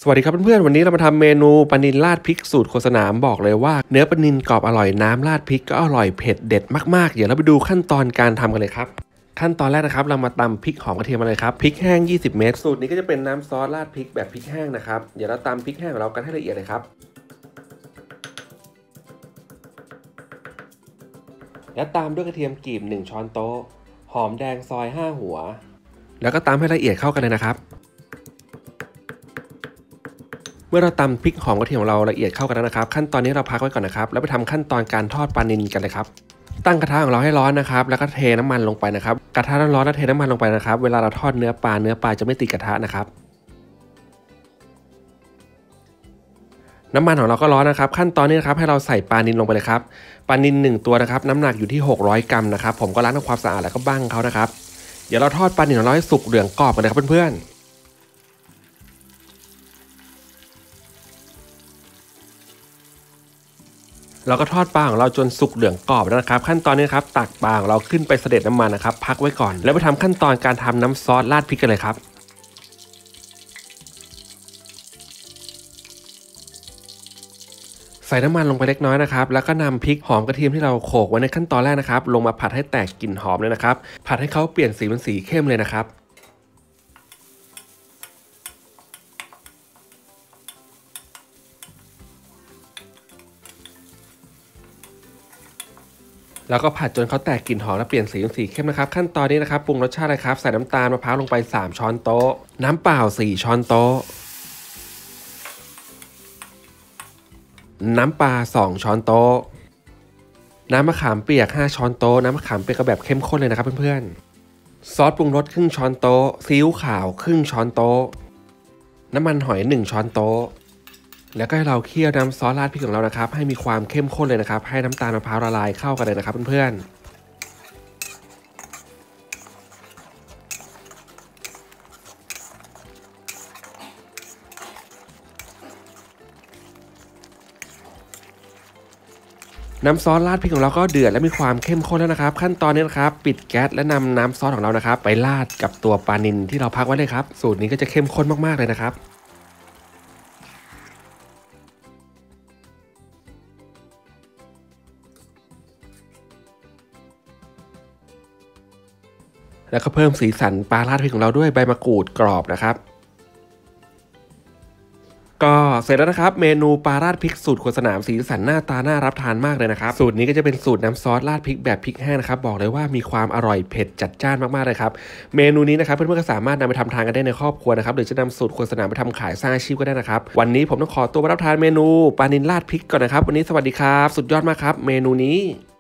สวัสดีครับเพื่อนๆวันนี้เรามาทำเมนูปลานิลราดพริกสูตรโฆษณาบอกเลยว่าเนื้อปลานิลกรอบอร่อยน้ำราดพริกก็อร่อยเผ็ดเด็ดมากๆเดี๋ยวเราไปดูขั้นตอนการทำกันเลยครับขั้นตอนแรกนะครับเรามาตำพริกหอมกระเทียมมาเลยครับพริกแห้ง20เม็ดสูตรนี้ก็จะเป็นน้ำซอสราดพริกแบบพริกแห้งนะครับเดี๋ยวเราตำพริกแห้งของเรากันให้ละเอียดเลยครับแล้วตามด้วยกระเทียมกรีบ1ช้อนโต๊ะหอมแดงซอย5หัวแล้วก็ตำให้ละเอียดเข้ากันเลยนะครับเมื่อเราตำพริกหอมกระเทียมของเราละเอียดเข้ากันแล้วนะครับขั้นตอนนี้เราพักไว้ก่อนนะครับแล้วไปทำขั้นตอนการทอดปลานิลกันเลยครับตั้งกระทะของเราให้ร้อนนะครับแล้วก็เทน้ำมันลงไปนะครับกระทะร้อนๆแล้วเทน้ำมันลงไปนะครับเวลาเราทอดเนื้อปลาจะไม่ติดกระทะนะครับน้ำมันของเราก็ร้อนนะครับขั้นตอนนี้นะครับให้เราใส่ปลานิลลงไปเลยครับปลานิล1ตัวนะครับน้ำหนักอยู่ที่600 กรัมนะครับผมก็ล้างทำความสะอาดแล้วก็บั้งเขานะครับเดี๋ยวเราทอดปลานิลของเราให้สุกเหลืองกรอบกันเลยครับเพื่อนๆเราก็ทอดปลาของเราจนสุกเหลืองกรอบแล้วนะครับขั้นตอนนี้ครับตักปลาของเราขึ้นไปเสด็จน้ำมันนะครับพักไว้ก่อนแล้วไปทำขั้นตอนการทำน้ำซอสราดพริกกันเลยครับใส่น้ำมันลงไปเล็กน้อยนะครับแล้วก็นำพริกหอมกระเทียมที่เราโขลกไว้ในขั้นตอนแรกนะครับลงมาผัดให้แตกกลิ่นหอมเลยนะครับผัดให้เขาเปลี่ยนสีเป็นสีเข้มเลยนะครับแล้วก็ผัดจนเขาแตกกลิ่นหอมและเปลี่ยนสีเป็นสีเข้มนะครับขั้นตอนนี้นะครับปรุงรสชาติเลยครับใส่น้ำตาลมะพร้าวลงไป3ช้อนโต๊ะน้ำเปล่า4ช้อนโต๊ะน้ำปลา2ช้อนโต๊ะน้ำมะขามเปียก5ช้อนโต๊ะน้ำมะขามเปียกก็แบบเข้มข้นเลยนะครับเพื่อนๆซอสปรุงรสครึ่งช้อนโต๊ะซีอิ๊วขาวครึ่งช้อนโต๊ะน้ำมันหอย1ช้อนโต๊ะแล้วก็ให้เราเคี่ยวน้ำซอสราดพริกของเรานะครับให้มีความเข้มข้นเลยนะครับให้น้ำตาลมะพร้าวละลายเข้ากันเลยนะครับเพื่อนๆน้ำซอสราดพริกของเราก็เดือดและมีความเข้มข้นแล้วนะครับขั้นตอนนี้นะครับปิดแก๊สและนำน้ำซอสของเรานะครับไปราดกับตัวปลานิลที่เราพักไว้เลยครับสูตรนี้ก็จะเข้มข้นมากๆเลยนะครับแล้วก็เพิ่มสีสันปลาราดพริกของเราด้วยใบมะกรูดกรอบนะครับก็เสร็จแล้วนะครับเมนูปลาราดพริกสูตรโฆษณาสีสันหน้าตาน่ารับทานมากเลยนะครับสูตรนี้ก็จะเป็นสูตรน้ำซอสราดพริกแบบพริกแห้งนะครับบอกเลยว่ามีความอร่อยเผ็ดจัดจ้านมากๆเลยครับเมนูนี้นะครับเพื่อนๆก็สามารถนำไปทำทานกันได้ในครอบครัวนะครับหรือจะนำสูตรโฆษณาไปทำขายสร้างอาชีพก็ได้นะครับวันนี้ผมต้องขอตัวไปรับทานเมนูปลานิลราดพริกก่อนนะครับวันนี้สวัสดีครับสุดยอดมากครับเมนูนี้